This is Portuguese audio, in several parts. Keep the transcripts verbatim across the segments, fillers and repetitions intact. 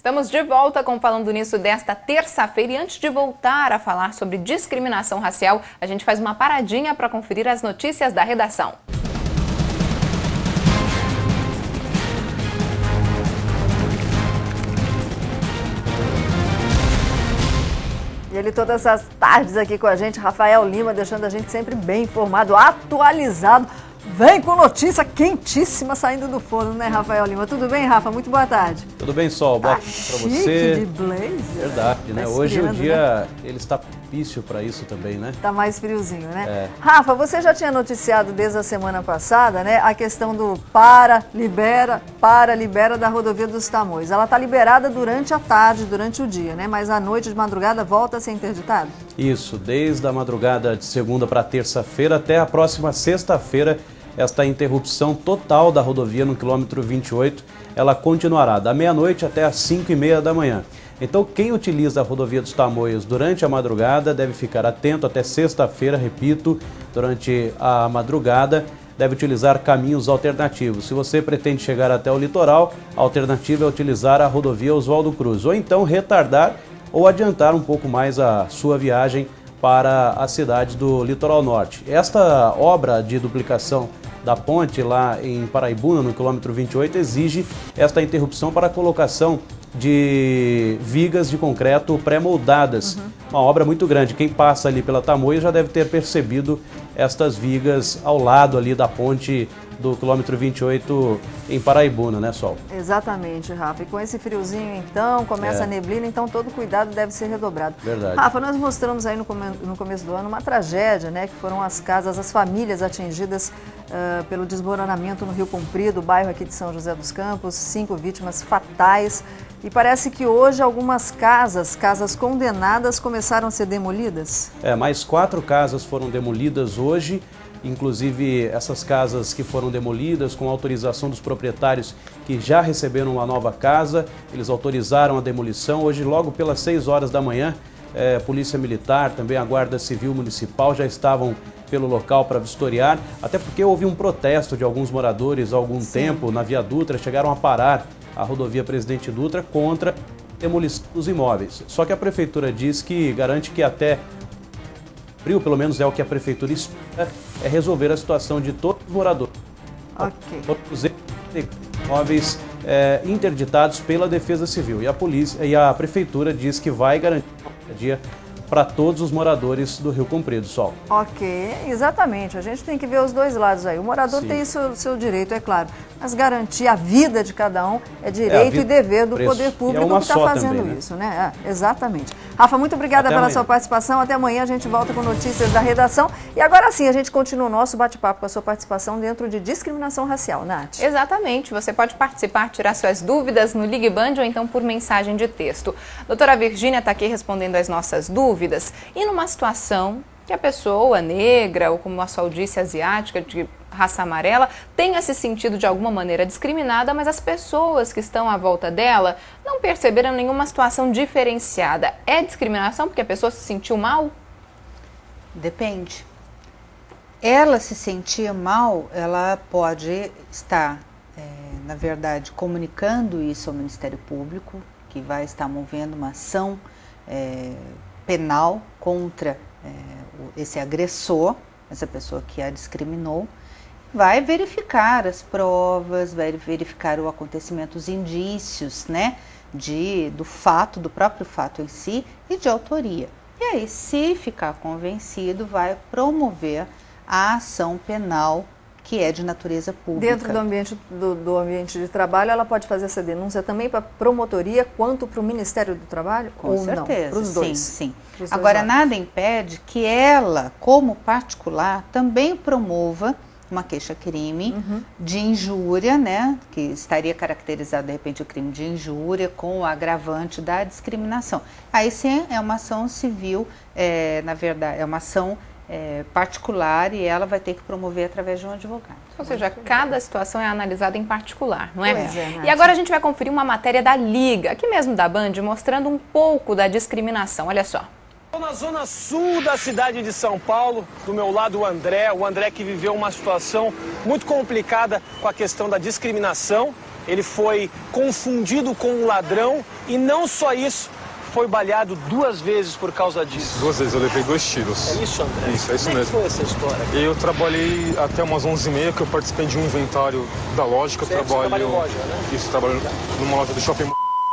Estamos de volta com Falando Nisso desta terça-feira e antes de voltar a falar sobre discriminação racial, a gente faz uma paradinha para conferir as notícias da redação. E ele todas as tardes aqui com a gente, Rafael Lima, deixando a gente sempre bem informado, atualizado. Vem com notícia quentíssima saindo do forno, né, Rafael Lima? Tudo bem, Rafa? Muito boa tarde. Tudo bem, Sol? Boa tarde tá pra você. De blazer. Verdade, né? Tá Hoje o dia, né? ele está propício para isso também, né? Tá mais friozinho, né? É. Rafa, você já tinha noticiado desde a semana passada, né, a questão do para, libera, para, libera da rodovia dos Tamoios. Ela tá liberada durante a tarde, durante o dia, né? Mas à noite, de madrugada, volta a ser interditada? Isso, desde a madrugada de segunda para terça-feira até a próxima sexta-feira, esta interrupção total da rodovia no quilômetro vinte e oito, ela continuará da meia-noite até às cinco e meia da manhã. Então, quem utiliza a rodovia dos Tamoios durante a madrugada deve ficar atento até sexta-feira, repito, durante a madrugada, deve utilizar caminhos alternativos. Se você pretende chegar até o litoral, a alternativa é utilizar a rodovia Oswaldo Cruz, ou então retardar ou adiantar um pouco mais a sua viagem para as cidades do litoral norte. Esta obra de duplicação da ponte lá em Paraibuna, no quilômetro vinte e oito, exige esta interrupção para a colocação de vigas de concreto pré-moldadas. Uhum. Uma obra muito grande. Quem passa ali pela Tamoios já deve ter percebido estas vigas ao lado ali da ponte do quilômetro vinte e oito em Paraibuna, né, Sol? Exatamente, Rafa. E com esse friozinho, então, começa É. a neblina, então todo cuidado deve ser redobrado. Verdade. Rafa, nós mostramos aí no, come no começo do ano uma tragédia, né, que foram as casas, as famílias atingidas uh, pelo desmoronamento no Rio Comprido, bairro aqui de São José dos Campos, cinco vítimas fatais. E parece que hoje algumas casas, casas condenadas, começaram a ser demolidas. É, mais quatro casas foram demolidas hoje. Inclusive essas casas que foram demolidas com autorização dos proprietários que já receberam uma nova casa, eles autorizaram a demolição. Hoje, logo pelas seis horas da manhã, é, Polícia Militar, também a Guarda Civil Municipal já estavam pelo local para vistoriar, até porque houve um protesto de alguns moradores há algum Sim. tempo na Via Dutra, chegaram a parar a rodovia Presidente Dutra contra a demolição dos imóveis. Só que a Prefeitura diz que garante que até abril, pelo menos é o que a Prefeitura espera, é resolver a situação de todos os moradores. Ok. Todos os imóveis é, interditados pela Defesa Civil. E a polícia e a Prefeitura diz que vai garantir um dia para todos os moradores do Rio Comprido, Sol. Ok, exatamente. A gente tem que ver os dois lados aí. O morador Sim. tem seu, seu direito, é claro, mas garantir a vida de cada um é direito é, e dever do preço. poder público é que está fazendo também, né? isso, né? É, exatamente. Rafa, muito obrigada Até pela amanhã. sua participação. Até amanhã a gente volta com notícias da redação. E agora sim, a gente continua o nosso bate-papo com a sua participação dentro de discriminação racial, Nath. Exatamente. Você pode participar, tirar suas dúvidas no Ligue Band ou então por mensagem de texto. Doutora Virgínia está aqui respondendo as nossas dúvidas. E numa situação que a pessoa negra, ou como a Sol disse, asiática, de raça amarela, tenha se sentido de alguma maneira discriminada, mas as pessoas que estão à volta dela não perceberam nenhuma situação diferenciada. É discriminação porque a pessoa se sentiu mal? Depende. Ela se sentir mal, ela pode estar, é, na verdade, comunicando isso ao Ministério Público, que vai estar movendo uma ação é, penal contra é, esse agressor, essa pessoa que a discriminou, vai verificar as provas, vai verificar o acontecimento, os indícios, né, de, do fato, do próprio fato em si e de autoria. E aí, se ficar convencido, vai promover a ação penal que é de natureza pública. Dentro do ambiente, do, do ambiente de trabalho, ela pode fazer essa denúncia também para a promotoria quanto para o Ministério do Trabalho? Com ou certeza, para os dois? sim, sim. Pros Agora, dois nada impede que ela, como particular, também promova uma queixa-crime uhum. de injúria, né, que estaria caracterizado, de repente, o crime de injúria com o agravante da discriminação. Aí sim é uma ação civil, é, na verdade, é uma ação é, particular e ela vai ter que promover através de um advogado. Ou seja, cada situação é analisada em particular, não é? Pois é, e agora a gente vai conferir uma matéria da Liga, aqui mesmo da Band, mostrando um pouco da discriminação. Olha só. Estou na zona sul da cidade de São Paulo, do meu lado o André, o André que viveu uma situação muito complicada com a questão da discriminação. Ele foi confundido com um ladrão e não só isso, foi baleado duas vezes por causa disso. Duas vezes, eu levei dois tiros. É isso, André? Isso, é isso Como mesmo. Como foi essa história? Eu trabalhei até umas onze e meia, que eu participei de um inventário da loja, que eu Certo, trabalho... você trabalha em loja, né? Isso, trabalho numa loja do shopping.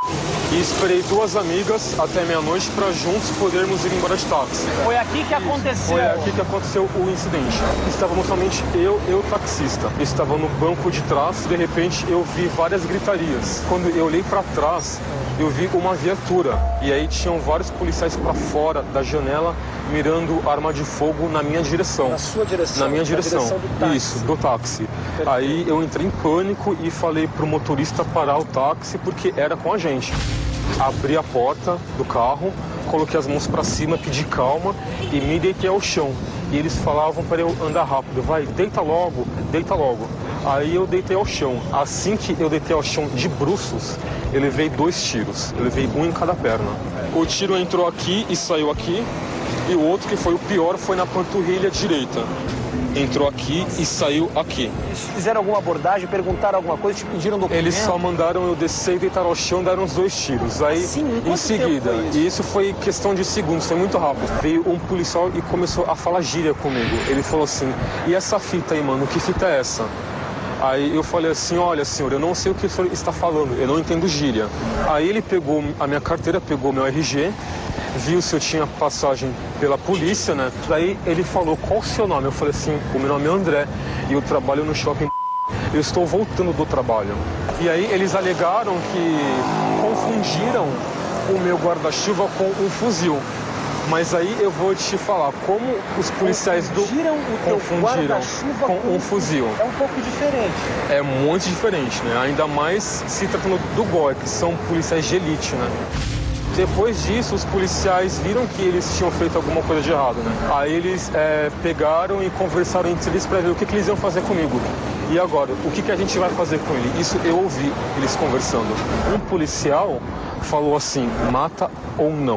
E esperei duas amigas até meia-noite para juntos podermos ir embora de táxi. Foi aqui que aconteceu. Foi aqui que aconteceu o incidente. Estávamos somente eu e o taxista. Eu estava no banco de trás, de repente eu vi várias gritarias. Quando eu olhei para trás, eu vi uma viatura. E aí tinham vários policiais para fora da janela, mirando arma de fogo na minha direção. Na sua direção? Na minha na direção. direção do táxi. Isso, do táxi. Aí eu entrei em pânico e falei pro motorista parar o táxi porque era com a gente. Abri a porta do carro, coloquei as mãos para cima, pedi calma e me deitei ao chão. E eles falavam para eu andar rápido, vai, deita logo, deita logo. Aí eu deitei ao chão. Assim que eu deitei ao chão de bruços, eu levei dois tiros. Eu levei um em cada perna. O tiro entrou aqui e saiu aqui. E o outro, que foi o pior, foi na panturrilha direita. Entrou aqui e saiu aqui. Eles fizeram alguma abordagem, perguntaram alguma coisa, te pediram documento? Eles só mandaram eu descer e deitar ao chão, deram os dois tiros. Aí, Sim, em seguida, foi isso? e isso foi questão de segundos, foi muito rápido. Veio um policial e começou a falar gíria comigo. Ele falou assim, e essa fita aí, mano, que fita é essa? Aí eu falei assim, olha senhor, eu não sei o que o senhor está falando, eu não entendo gíria. Aí ele pegou a minha carteira, pegou meu R G, viu se eu tinha passagem pela polícia, né? Daí ele falou, qual o seu nome? Eu falei assim, o meu nome é André e eu trabalho no shopping. Eu estou voltando do trabalho. E aí eles alegaram que confundiram o meu guarda-chuva com um fuzil. Mas aí eu vou te falar, como os policiais do Confundiram o teu confundiram guarda-chuva com com um fuzil. É um pouco diferente. É muito diferente, né? Ainda mais se tratando do G O I, que são policiais de elite, né? Depois disso, os policiais viram que eles tinham feito alguma coisa de errado, né? Aí eles é, pegaram e conversaram entre eles para ver o que, que eles iam fazer comigo. E agora, o que, que a gente vai fazer com ele? Isso eu ouvi eles conversando. Um policial falou assim, mata ou não.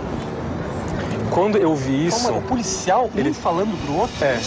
Quando eu vi isso... Como é? O policial, ele falando pro outro? É.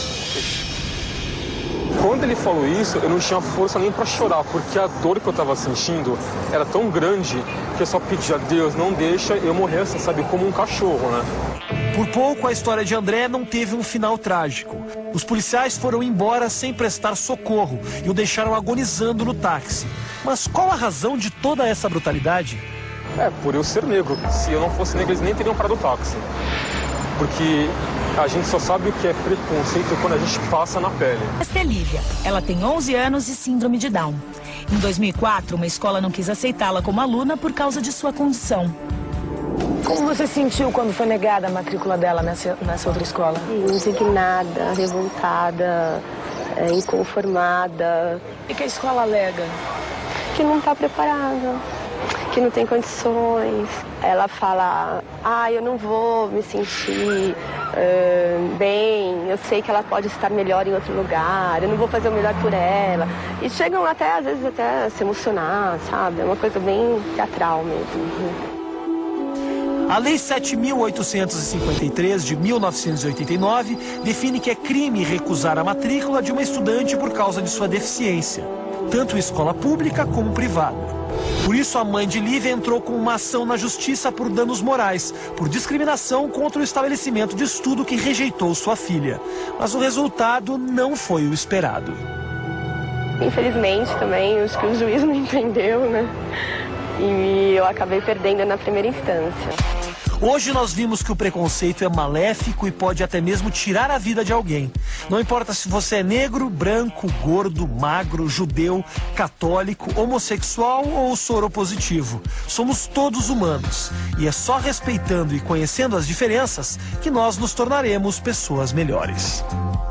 Quando ele falou isso, eu não tinha força nem para chorar, porque a dor que eu estava sentindo era tão grande que eu só pedi a Deus, não deixa eu morrer, assim, sabe, como um cachorro, né? Por pouco, a história de André não teve um final trágico. Os policiais foram embora sem prestar socorro e o deixaram agonizando no táxi. Mas qual a razão de toda essa brutalidade? É, por eu ser negro. Se eu não fosse negro, eles nem teriam parado o táxi. Porque a gente só sabe o que é preconceito quando a gente passa na pele. Esta é Lívia. Ela tem onze anos e síndrome de Down. Em dois mil e quatro, uma escola não quis aceitá-la como aluna por causa de sua condição. Como você sentiu quando foi negada a matrícula dela nessa, nessa outra escola? Indignada, revoltada, é, inconformada. O que a escola alega? Que não está preparada, que não tem condições. Ela fala, ah, eu não vou me sentir uh, bem, eu sei que ela pode estar melhor em outro lugar, eu não vou fazer o melhor por ela. E chegam até, às vezes, até a se emocionar, sabe? É uma coisa bem teatral mesmo. A Lei sete mil oitocentos e cinquenta e três, de mil novecentos e oitenta e nove, define que é crime recusar a matrícula de uma estudante por causa de sua deficiência, tanto em escola pública como privada. Por isso, a mãe de Lívia entrou com uma ação na justiça por danos morais, por discriminação contra o estabelecimento de estudo que rejeitou sua filha. Mas o resultado não foi o esperado. Infelizmente, também, acho que o juiz não entendeu, né? E eu acabei perdendo na primeira instância. Hoje nós vimos que o preconceito é maléfico e pode até mesmo tirar a vida de alguém. Não importa se você é negro, branco, gordo, magro, judeu, católico, homossexual ou soropositivo. Somos todos humanos. E é só respeitando e conhecendo as diferenças que nós nos tornaremos pessoas melhores.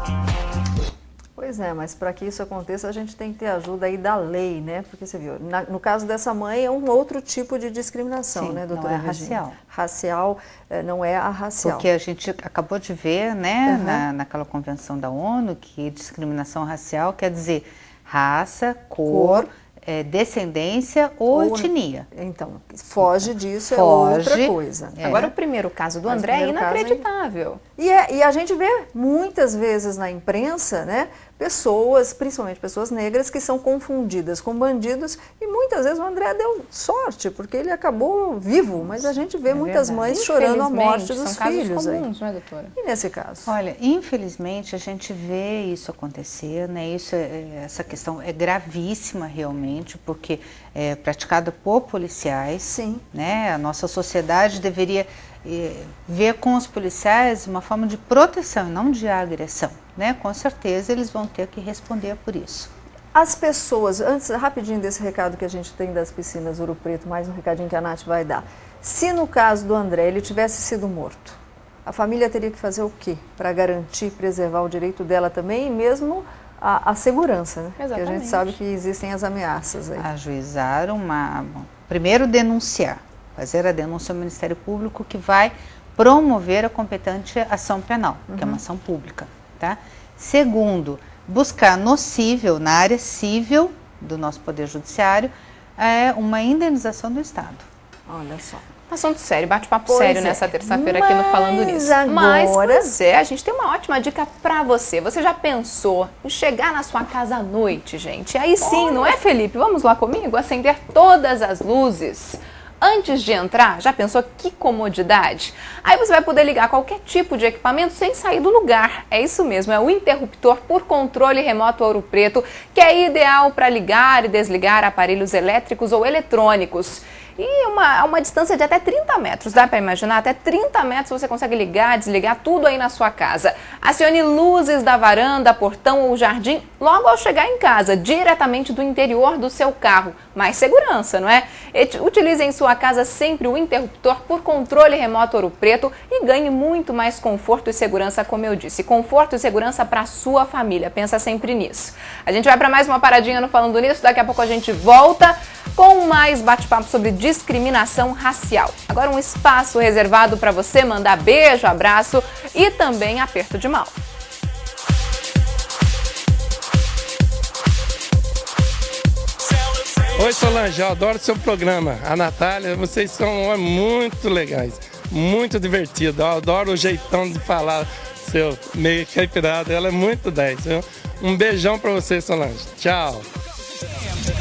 Pois é, mas para que isso aconteça a gente tem que ter ajuda aí da lei, né? Porque você viu, na, no caso dessa mãe é um outro tipo de discriminação, Sim, né, doutora não é Virginia? racial. Racial não é a racial. Porque a gente acabou de ver, né, Uhum. na, naquela convenção da ONU, que discriminação racial quer dizer raça, cor, Cor. É, descendência ou, ou etnia. Então, foge disso, Foge, é outra coisa. É. Agora, o primeiro caso do Mas André é primeiro caso é- inacreditável. E, é, e a gente vê muitas vezes na imprensa, né, pessoas, principalmente pessoas negras, que são confundidas com bandidos, e muitas vezes o André deu sorte, porque ele acabou vivo, mas a gente vê é muitas verdade. mães chorando a morte dos são filhos. Casos comuns, aí. Não é, doutora? E nesse caso? Olha, infelizmente a gente vê isso acontecer, né? Isso é, essa questão é gravíssima realmente, porque é praticada por policiais. Sim. Né? A nossa sociedade deveria é, ver com os policiais uma forma de proteção, não de agressão. Né? Com certeza eles vão ter que responder por isso. As pessoas, antes, rapidinho desse recado que a gente tem das piscinas Ouro Preto, mais um recadinho que a Nath vai dar. Se no caso do André ele tivesse sido morto, a família teria que fazer o quê para garantir, preservar o direito dela também e mesmo a, a segurança, né? Exatamente. Porque a gente sabe que existem as ameaças aí. Ajuizar uma... Primeiro denunciar, fazer a denúncia ao Ministério Público, que vai promover a competente ação penal, uhum. que é uma ação pública. Tá? Segundo, buscar no cível, na área cível do nosso Poder Judiciário, é uma indenização do Estado. Olha só. Assunto sério, bate-papo sério é. nessa terça-feira Mas aqui no Falando Nisso. Agora... Mas, pois é, a gente tem uma ótima dica pra você. Você já pensou em chegar na sua casa à noite, gente? Aí sim, Olha. não é, Felipe? Vamos lá comigo? Acender todas as luzes. Antes de entrar, já pensou que comodidade? Aí você vai poder ligar qualquer tipo de equipamento sem sair do lugar. É isso mesmo, é o interruptor por controle remoto Ouro Preto, que é ideal para ligar e desligar aparelhos elétricos ou eletrônicos. E uma, uma distância de até trinta metros, dá para imaginar? Até trinta metros você consegue ligar, desligar tudo aí na sua casa. Acione luzes da varanda, portão ou jardim logo ao chegar em casa, diretamente do interior do seu carro. Mais segurança, não é? Utilize em sua casa sempre o interruptor por controle remoto Ouro Preto e ganhe muito mais conforto e segurança, como eu disse. Conforto e segurança para a sua família. Pensa sempre nisso. A gente vai para mais uma paradinha no Falando Nisso. Daqui a pouco a gente volta com mais bate-papo sobre discriminação racial. Agora um espaço reservado para você mandar beijo, abraço e também aperto de mão. Oi Solange, eu adoro seu programa. A Natália, vocês são muito legais, muito divertido. Eu adoro o jeitão de falar seu, meio caipirado. Ela é muito dez. Viu? Um beijão para você, Solange. Tchau.